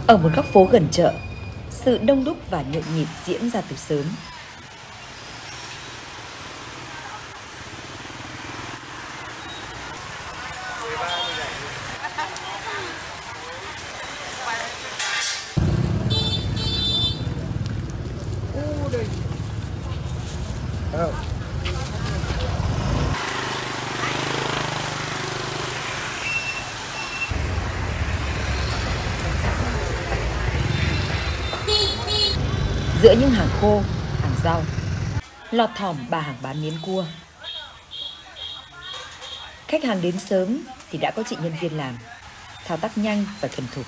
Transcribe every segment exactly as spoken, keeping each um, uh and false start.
Ở một góc phố gần chợ, sự đông đúc và nhộn nhịp diễn ra từ sớm. Giữa những hàng khô, hàng rau, lọt thỏm bà hàng bán miến cua. Khách hàng đến sớm thì đã có chị nhân viên làm, thao tác nhanh và thuần thục.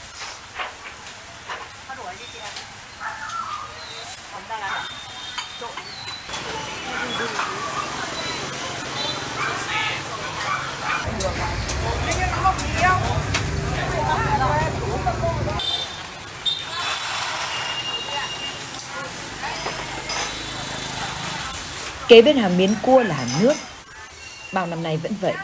Kế bên hàng miến cua là hàng nước. Bao năm nay vẫn vậy.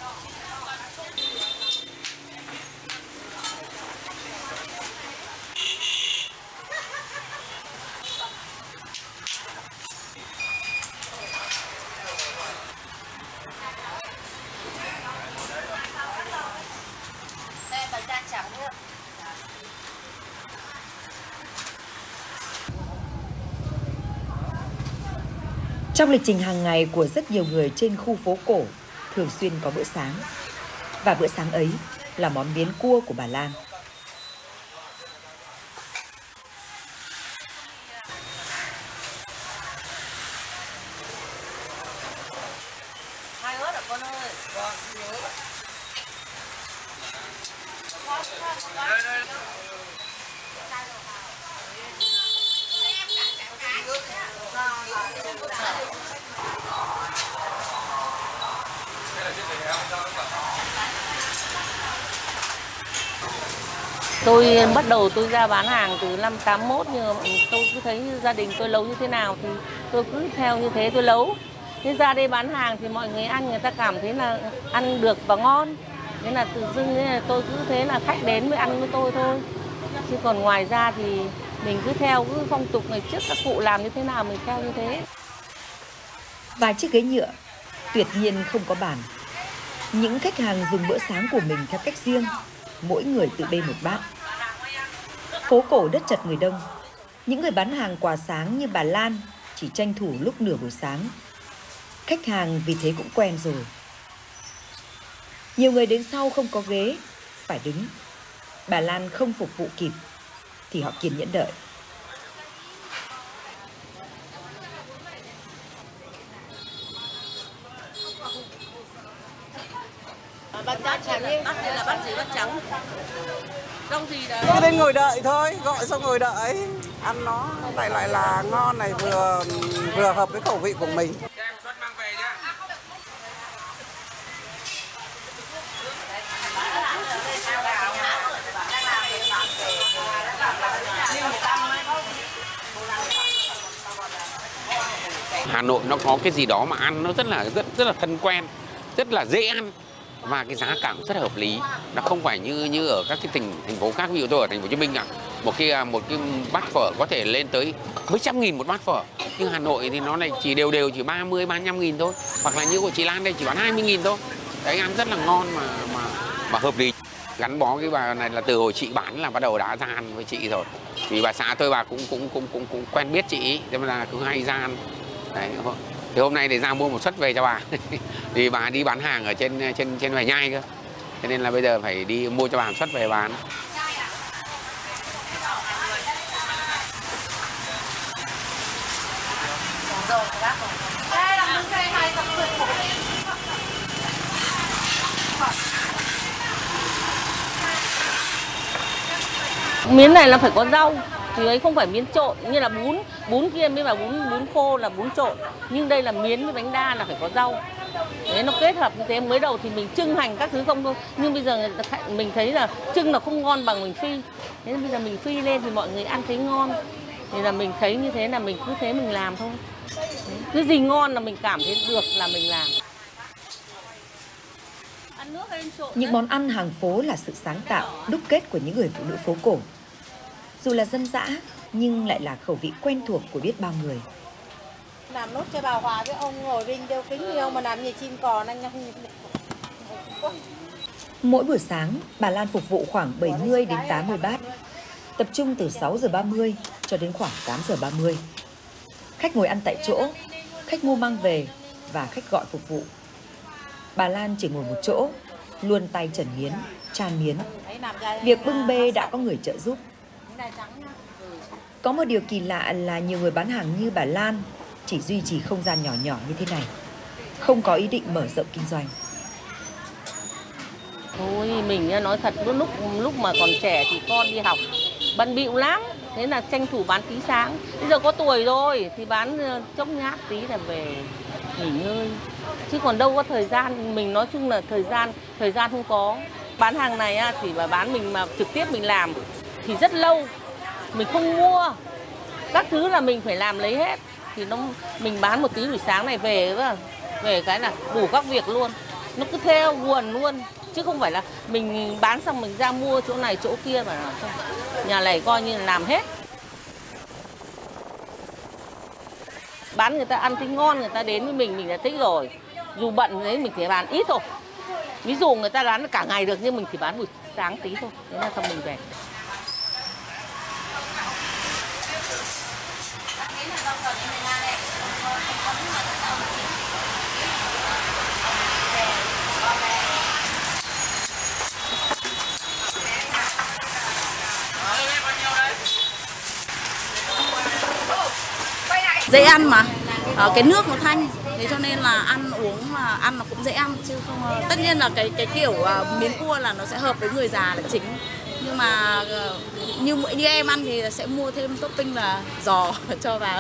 Trong lịch trình hàng ngày của rất nhiều người trên khu phố cổ thường xuyên có bữa sáng. Và bữa sáng ấy là món miến cua của bà Lan. Hai ớt à con ơi? Vâng, nhớ. Đây, đây. Tôi bắt đầu tôi ra bán hàng từ năm tám mốt, nhưng mà tôi cứ thấy gia đình tôi nấu như thế nào thì tôi cứ theo như thế tôi nấu. Thế ra đây bán hàng thì mọi người ăn, người ta cảm thấy là ăn được và ngon. Thế là tự dưng thế là tôi cứ thế là khách đến mới ăn với tôi thôi. Chứ còn ngoài ra thì mình cứ theo cứ phong tục ngày trước các cụ làm như thế nào mình theo như thế. Vài chiếc ghế nhựa, tuyệt nhiên không có bàn. Những khách hàng dùng bữa sáng của mình theo cách riêng, mỗi người tự bê một bát. Phố cổ đất chật người đông. Những người bán hàng quà sáng như bà Lan chỉ tranh thủ lúc nửa buổi sáng. Khách hàng vì thế cũng quen rồi. Nhiều người đến sau không có ghế, phải đứng. Bà Lan không phục vụ kịp thì họ kiên nhẫn đợi. Bát trắng đi, bát đây là bát gì, bát trắng. Rong gì đấy? Cứ đến ngồi đợi thôi, gọi xong ngồi đợi. Ăn nó lại lại là ngon này, vừa vừa hợp với khẩu vị của mình. Hà Nội nó có cái gì đó mà ăn nó rất là rất rất là thân quen, rất là dễ ăn và cái giá cả cũng rất là hợp lý. Nó không phải như như ở các cái tỉnh thành phố khác, ví dụ tôi ở thành phố Hồ Chí Minh ạ, một cái một cái bát phở có thể lên tới mấy trăm nghìn một bát phở. Nhưng Hà Nội thì nó này chỉ đều đều chỉ ba mươi, ba mươi lăm nghìn thôi. Hoặc là như của chị Lan đây chỉ bán hai mươi nghìn thôi. Đấy, ăn rất là ngon mà mà mà hợp lý. Gắn bó cái bà này là từ hồi chị bán là bắt đầu đã ra ăn với chị rồi. Vì bà xã tôi bà cũng cũng cũng cũng cũng quen biết chị, cho nên là cứ hay ra ăn. Đấy, thì hôm nay để ra mua một suất về cho bà. Vì bà đi bán hàng ở trên trên trên Hoài Nhai cơ. Cho nên là bây giờ phải đi mua cho bà một suất về bán. Miến này là phải có rau, thì ấy không phải miến trộn như là bún, bún kia mới là bún bún khô là bún trộn, nhưng đây là miến với bánh đa là phải có rau. Đấy, nó kết hợp như thế. Mới đầu thì mình trưng hành các thứ không thôi, nhưng bây giờ mình thấy là trưng là không ngon bằng mình phi. Thế nên bây giờ mình phi lên thì mọi người ăn thấy ngon. Thì là mình thấy như thế là mình cứ thế mình làm thôi. Đấy, cái gì ngon là mình cảm thấy được là mình làm. Những món ăn hàng phố là sự sáng tạo, đúc kết của những người phụ nữ phố cổ. Dù là dân dã nhưng lại là khẩu vị quen thuộc của biết bao người. Làm nốt cho bà Hòa với ông ngồi bên đeo kính nhiều mà làm gì chim cò anh nhá. Mỗi buổi sáng, bà Lan phục vụ khoảng bảy mươi đến tám mươi bát, tập trung từ sáu giờ ba mươi cho đến khoảng tám giờ ba mươi. Khách ngồi ăn tại chỗ, khách mua mang về và khách gọi phục vụ. Bà Lan chỉ ngồi một chỗ, luôn tay trần miến, chan miến. Việc bưng bê đã có người trợ giúp. Có một điều kỳ lạ là nhiều người bán hàng như bà Lan chỉ duy trì không gian nhỏ nhỏ như thế này, không có ý định mở rộng kinh doanh. Thôi mình nói thật, lúc lúc mà còn trẻ thì con đi học bận bịu lắm, thế là tranh thủ bán tí sáng. Bây giờ có tuổi rồi thì bán chốc nhát tí là về nghỉ ngơi, chứ còn đâu có thời gian. Mình nói chung là thời gian thời gian không có. Bán hàng này thì mà bán mình mà trực tiếp mình làm thì rất lâu, mình không mua các thứ là mình phải làm lấy hết, thì nó mình bán một tí buổi sáng này về về cái là đủ các việc luôn, nó cứ theo guồn luôn, chứ không phải là mình bán xong mình ra mua chỗ này chỗ kia mà không. Nhà này coi như là làm hết. Bán người ta ăn thấy ngon, người ta đến với mình mình là thích rồi. Dù bận đấy mình chỉ bán ít thôi. Ví dụ người ta bán cả ngày được nhưng mình chỉ bán buổi sáng tí thôi, thế là xong mình về. Dễ ăn mà, à, cái nước nó thanh, thế cho nên là ăn uống mà ăn nó cũng dễ ăn, chứ không. Tất nhiên là cái cái kiểu uh, miến cua là nó sẽ hợp với người già là chính, nhưng mà uh, như như em ăn thì sẽ mua thêm topping là giò cho vào.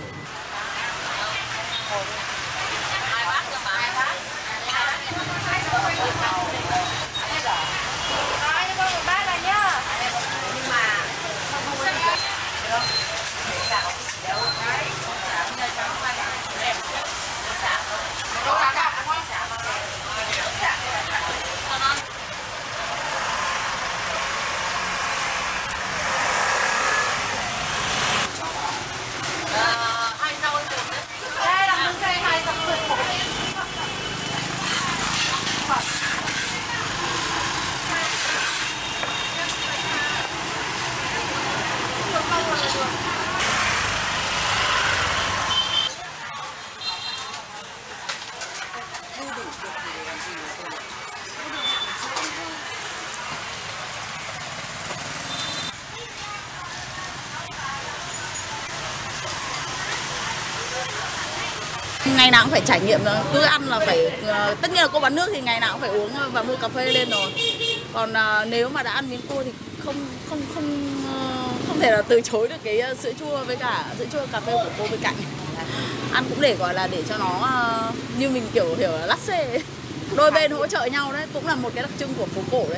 Ngày nào cũng phải trải nghiệm, cứ ăn là phải, tất nhiên là cô bán nước thì ngày nào cũng phải uống và mua cà phê lên rồi. Còn nếu mà đã ăn miến cua thì không không không không thể là từ chối được cái sữa chua với cả sữa chua cà phê của cô bên cạnh. Ăn cũng để gọi là để cho nó như mình kiểu hiểu là latte, đôi bên hỗ trợ nhau đấy, cũng là một cái đặc trưng của phố cổ đấy.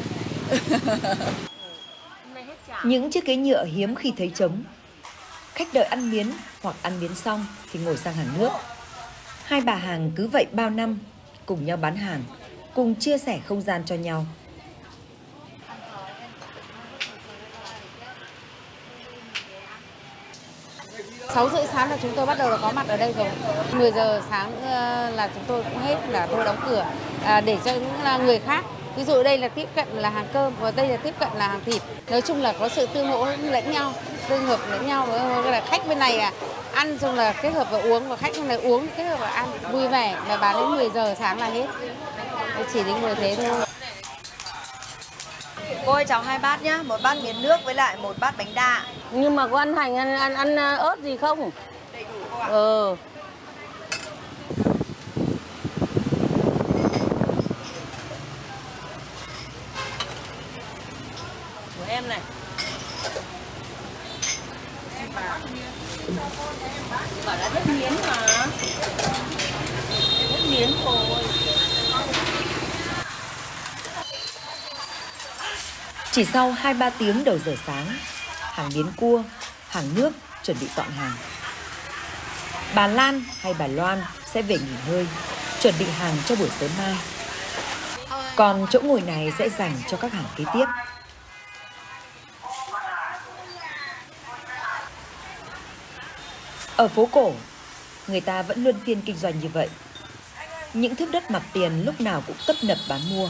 Những chiếc ghế nhựa hiếm khi thấy trống. Khách đợi ăn miến hoặc ăn miến xong thì ngồi sang hàng nước. Hai bà hàng cứ vậy bao năm, cùng nhau bán hàng, cùng chia sẻ không gian cho nhau. sáu rưỡi sáng là chúng tôi bắt đầu là có mặt ở đây rồi. mười giờ sáng là chúng tôi cũng hết là tôi đóng cửa à, để cho những người khác. Ví dụ đây là tiếp cận là hàng cơm và đây là tiếp cận là hàng thịt. Nói chung là có sự tương hỗ lẫn nhau, tương hợp lẫn nhau. Là khách bên này à, ăn xong là kết hợp vào uống, và khách bên này uống kết hợp vào ăn, vui vẻ. Và bán đến mười giờ sáng là hết. Chỉ đến mười thế thôi. Cô ơi, cháu hai bát nhá, một bát miến nước với lại một bát bánh đa. Nhưng mà có ăn hành, ăn, ăn, ăn ớt gì không? Đầy đủ cô ạ. Ừ. Của em này. Bảo là rất miến mà. Rất miến thôi. Chỉ sau hai ba tiếng đầu giờ sáng, hàng miến cua, hàng nước chuẩn bị dọn hàng. Bà Lan hay bà Loan sẽ về nghỉ ngơi, chuẩn bị hàng cho buổi sớm mai. Còn chỗ ngồi này sẽ dành cho các hàng kế tiếp. Ở phố cổ, người ta vẫn luân phiên kinh doanh như vậy. Những thước đất mặt tiền lúc nào cũng tấp nập bán mua.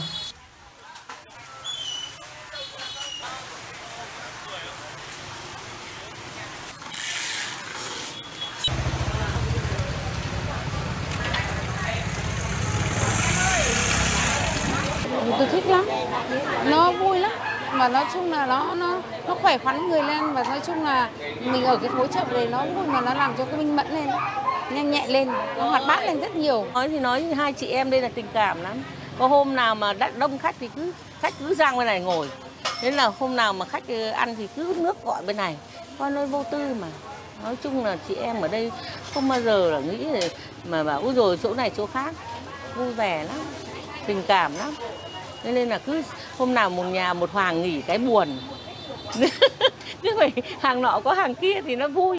Tôi thích lắm, nó vui lắm, mà nói chung là nó nó nó khỏe khoắn người lên, và nói chung là mình ở cái phố chợ này nó vui, mà nó làm cho cái minh mẫn lên, nhanh nhẹn lên, nó hoạt bát lên rất nhiều. Nói thì nói hai chị em đây là tình cảm lắm. Có hôm nào mà đắt đông khách thì cứ khách cứ sang bên này ngồi. Thế là hôm nào mà khách ăn thì cứ nước gọi bên này. Con ơi vô tư mà. Nói chung là chị em ở đây không bao giờ là nghĩ mà bảo ôi rồi chỗ này chỗ khác. Vui vẻ lắm, tình cảm lắm. Thế nên là cứ hôm nào một nhà một hoàng nghỉ cái buồn. Cứ phải hàng nọ có hàng kia thì nó vui.